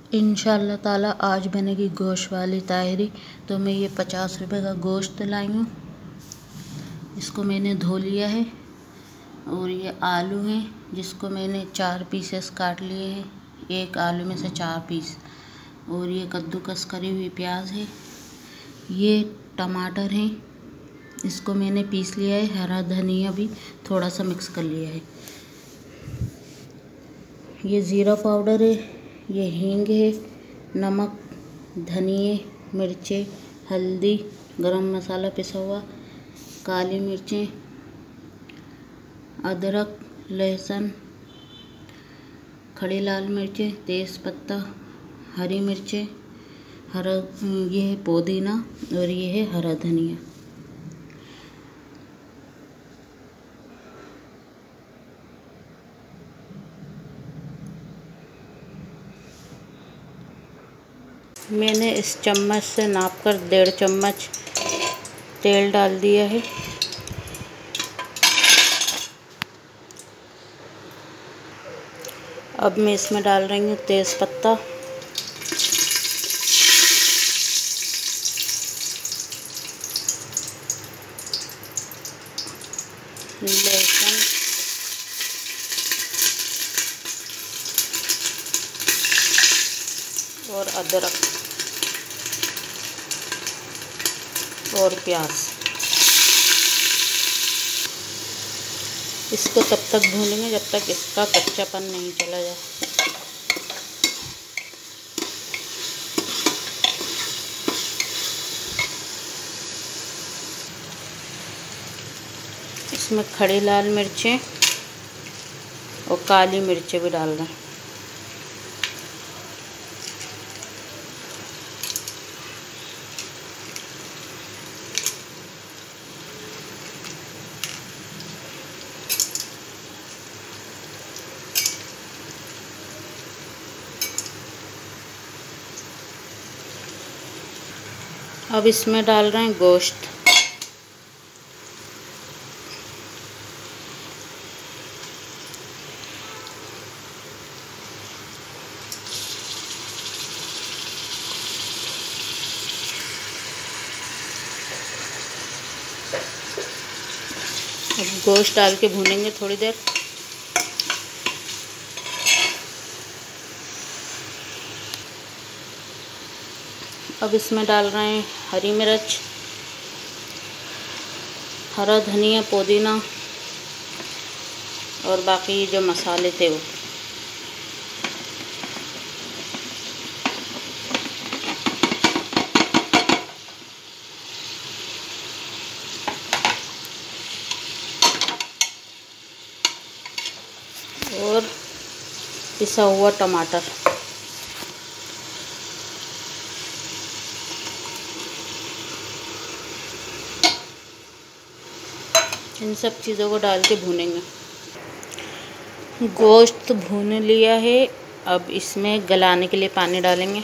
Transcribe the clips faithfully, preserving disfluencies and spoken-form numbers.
इंशाल्लाह ताला आज बनेगी गोश्त वाली ताहरी। तो मैं ये पचास रुपए का गोश्त लाई हूँ, इसको मैंने धो लिया है। और ये आलू हैं जिसको मैंने चार पीसेस काट लिए हैं, एक आलू में से चार पीस। और ये कद्दूकस करी हुई प्याज है। ये टमाटर हैं, इसको मैंने पीस लिया है। हरा धनिया भी थोड़ा सा मिक्स कर लिया है। ये ज़ीरा पाउडर है, ये हींग है, नमक, धनिए, मिर्चें, हल्दी, गरम मसाला पिसा हुआ, काली मिर्चें, अदरक, लहसुन, खड़ी लाल मिर्चें, तेज़पत्ता, हरी मिर्चें, हरा ये है पुदीना और ये है हरा धनिया। मैंने इस चम्मच से नापकर डेढ़ चम्मच तेल डाल दिया है। अब मैं इसमें डाल रही हूँ तेज़पत्ता, लहसुन, और अदरक और प्याज। इसको तब तक भूनेंगे जब तक इसका कच्चापन नहीं चला जाए। इसमें खड़ी लाल मिर्चें और काली मिर्चें भी डाल दें। अब इसमें डाल रहे हैं गोश्त। अब गोश्त डाल के भूनेंगे थोड़ी देर। अब इसमें डाल रहे हैं हरी मिर्च, हरा धनिया, पुदीना और बाकी जो मसाले थे वो। और पिसा हुआ टमाटर। इन सब चीज़ों को डाल के भूनेंगे। गोश्त भून लिया है। अब इसमें गलाने के लिए पानी डालेंगे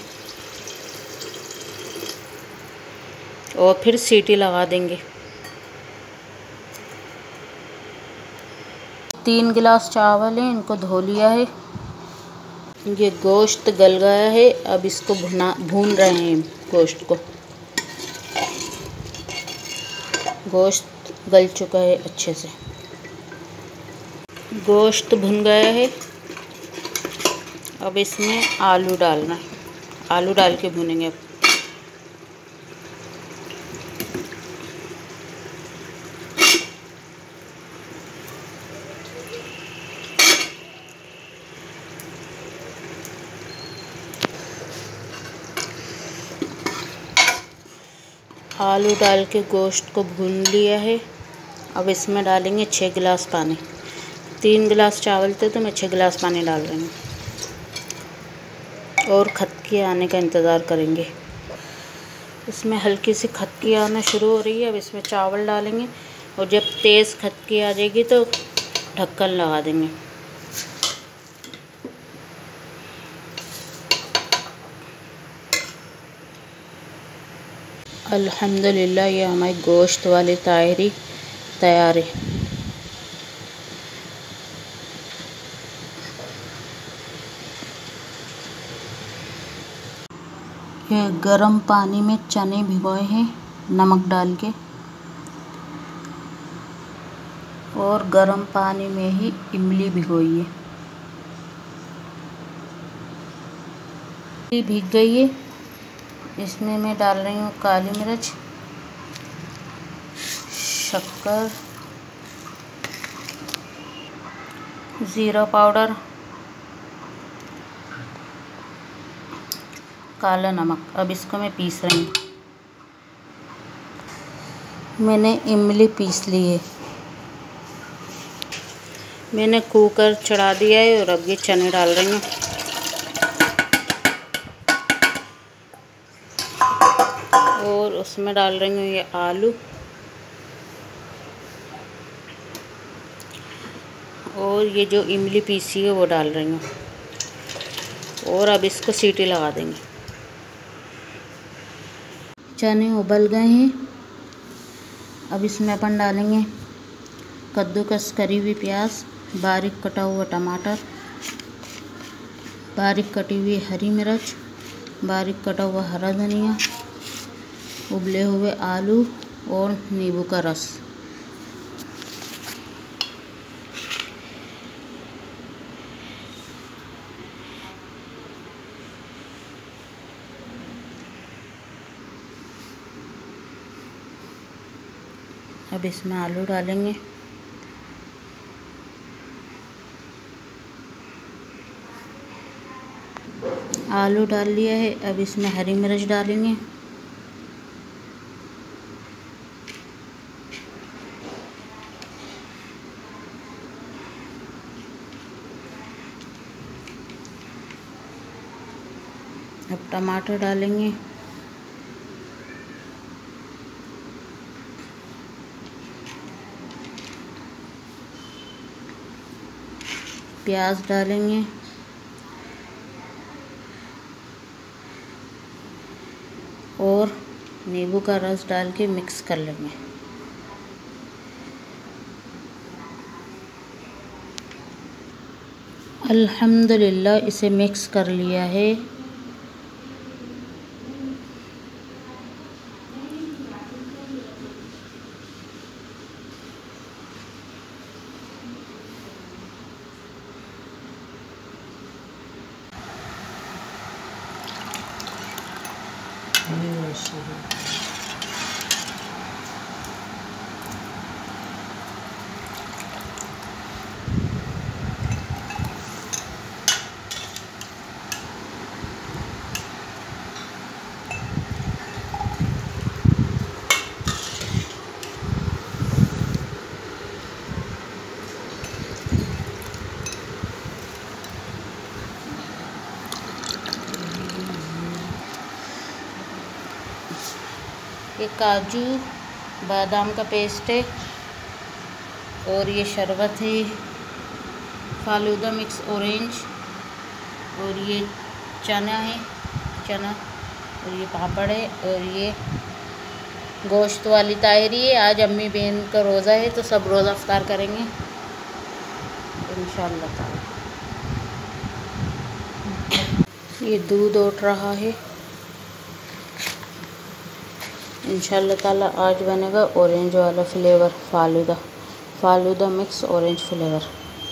और फिर सीटी लगा देंगे। तीन गिलास चावल हैं, इनको धो लिया है। ये गोश्त गल गया है। अब इसको भुना भून रहे हैं गोश्त को। गोश्त गल चुका है अच्छे से। गोश्त भुन गया है। अब इसमें आलू डालना है। आलू डाल के भूनेंगे। अब आलू डाल के गोश्त को भून लिया है। अब इसमें डालेंगे छः गिलास पानी। तीन गिलास चावल थे तो मैं छः गिलास पानी डाल रही हूँ। और खटकी आने का इंतज़ार करेंगे। इसमें हल्की सी खटकी आना शुरू हो रही है। अब इसमें चावल डालेंगे और जब तेज़ खटकी आ जाएगी तो ढक्कन लगा देंगे। अल्हम्दुलिल्लाह ये हमारी गोश्त वाली ताहरी तैयार है। ये गरम पानी में चने भिगोए हैं नमक डाल के, और गरम पानी में ही इमली भिगोई है। भीग गई है। इसमें मैं डाल रही हूँ काली मिर्च, शक्कर, ज़ीरा पाउडर, काला नमक। अब इसको मैं पीस रही हूँ। मैंने इमली पीस ली है। मैंने कुकर चढ़ा दिया है और अब ये चने डाल रही हूँ। और उसमें डाल रही हूँ ये आलू, और ये जो इमली पीसी है वो डाल रही हूँ। और अब इसको सीटी लगा देंगे। चने उबल गए हैं। अब इसमें अपन डालेंगे कद्दूकस करी हुई प्याज, बारीक कटा हुआ टमाटर, बारीक कटी हुई हरी मिर्च, बारीक कटा हुआ हरा धनिया, उबले हुए आलू और नींबू का रस। अब इसमें आलू डालेंगे। आलू डाल लिया है। अब इसमें हरी मिर्च डालेंगे। अब टमाटर डालेंगे। प्याज डालेंगे। और नींबू का रस डाल के मिक्स कर लेंगे। अल्हम्दुलिल्लाह इसे मिक्स कर लिया है। ये काजू बादाम का पेस्ट है, और ये शरबत है फालूदा मिक्स ऑरेंज, और ये चना है चना, और ये पापड़ है, और ये गोश्त वाली तायरी है। आज अम्मी बहन का रोज़ा है तो सब रोज़ा इफ्तार करेंगे इंशाअल्लाह ताला। ये दूध उठ रहा है। इंशाअल्लाह ताला आज बनेगा ऑरेंज वाला flavour, falooda falooda mix orange flavour.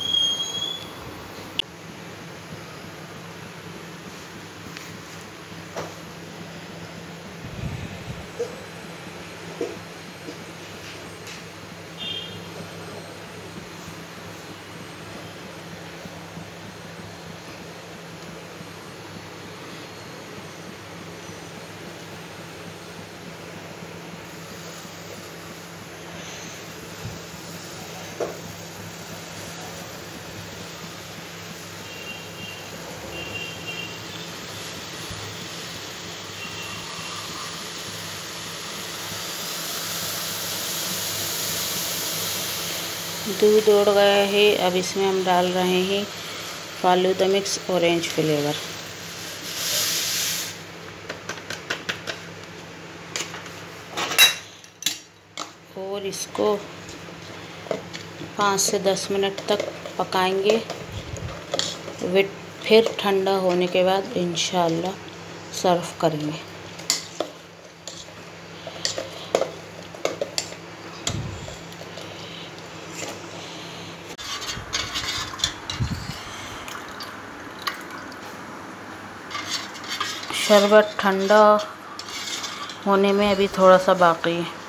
दूध उड़ गया है। अब इसमें हम डाल रहे हैं फालूदा मिक्स ऑरेंज फ्लेवर। और इसको पाँच से दस मिनट तक पकाएंगे। फिर ठंडा होने के बाद इंशाअल्लाह सर्व करेंगे। शरबत ठंडा होने में अभी थोड़ा सा बाकी है।